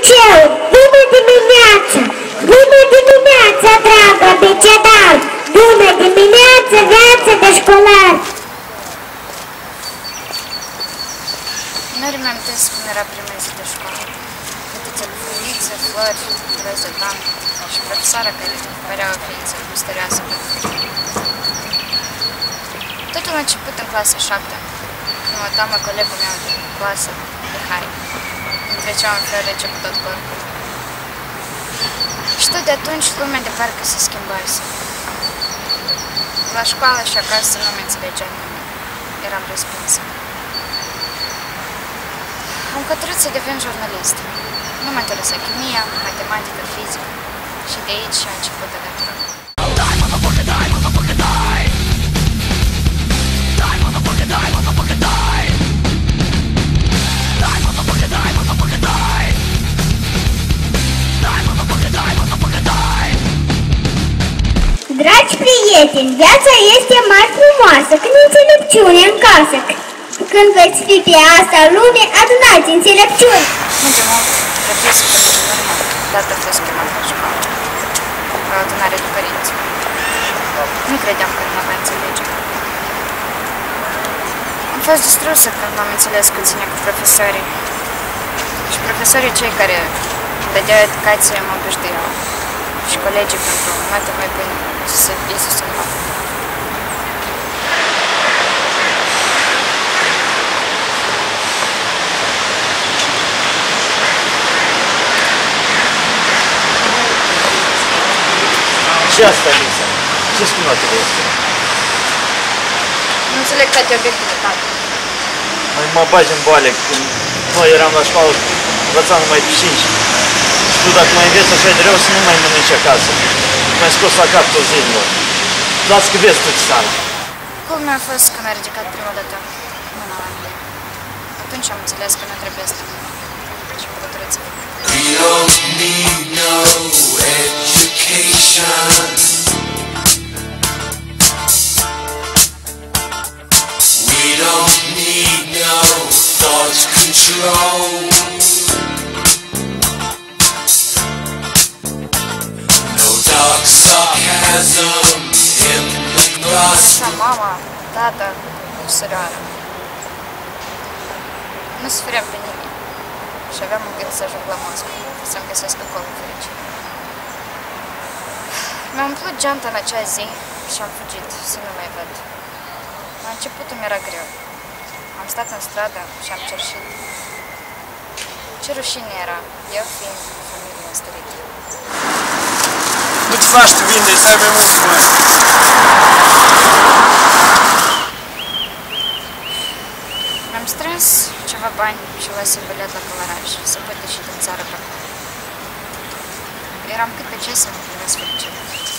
liceu! Bună dimineața! Bună dimineața, dragă abecedar! Bună dimineața, viață de școlar! Nu-mi amintesc cum era prima zi de școală. Câte făinițe, flori, trăzi de doamnă și profesoara care părea o ființă misterioasă pentru mine. Totul a început în clasa 7, când mă uitam la colegul meu de clasă, Mihai. Îmi treceau în fel rece pe tot corpul. Și tot de atunci lumea de parcă se schimbase. La școală și acasă nu mă înțelegea nimeni. Eram respinsă. Am hotărât să devin jurnalist. Nu mă interesa chimia, matematică, fizică. Și de aici a început aventura. Dragi prieteni, viața este mai frumoasă când înțelepciune în casă. Când veți fi pe asta lume, adunați înțelepciune. Mergem mult, reflexul pe urmă, dată a fost chemat la școală. La adunare de părinți. Nu credeam că nu mă înțelege. Am fost distrusă când m-am înțeles cu ține cu profesorii. Și profesorii cei care dădeau educație mă îmbuștăiau. Și colegii pentru note mai bune să se fie susținut. Ce asta, Lisa? Ce spun notele astea? Nu înțeleg toate obiectele tale. Mai mă bagi în boale. Când noi eram la școală, învățam numai 5. Și tu dacă mai înveți așa de rău, să nu mai mănânci acasă. M-ai scos la cap toți zililor. Las că vezi tu ce s-a. Culmea a fost când a ridicat prima dată mâna la mine. Atunci am înțeles că nu trebuie să și păcătureți. We don't need no education. We don't need no thought control. No dark sarcasm in the glass. Mama, tata, surioară. Nu sufeream pe nimeni. Și aveam un gând să ajung la Moscova, să-mi găsesc acolo fericire. Mi-a umplut geanta în acea zi și am fugit, să nu mai văd. La începutul mi-era greu. Am stat în stradă și am cerșit. Ce rușine era, eu fiind o familie înstărită. Nu te lași tu vinde, să ai mai mulți bani. Mi-am strâns ceva bani și luasem bilet la călăraș, să pot ieși din țară pe acolo. Eram cât pe ce să-mi împlinesc fericirea.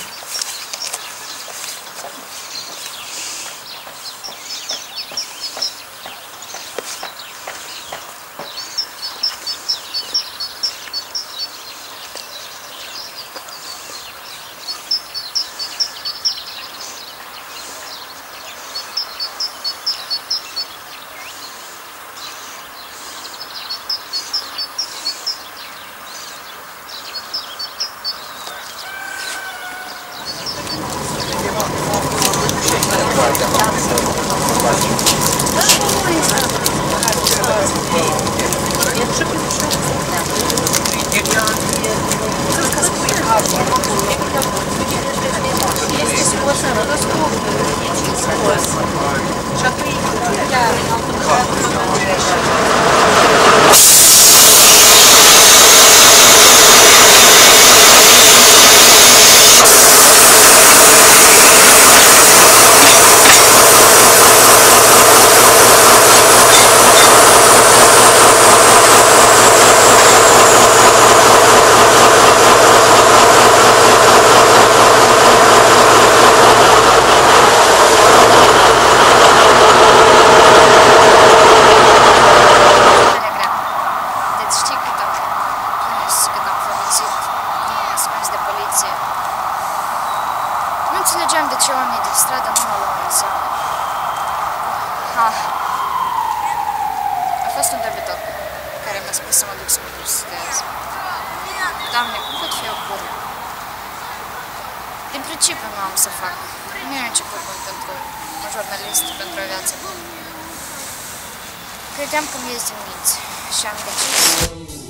înțelegeam de ce oamenii din stradă nu mă luau în seamă. A fost un debitor care mi-a spus să mă duc să mă studiez. Doamne, cum pot fi eu bună? Din principiu nu am să fac. Nu e început bun pentru un jurnalist, pentru o viață bună. Credeam că mi ies din minți și am decis.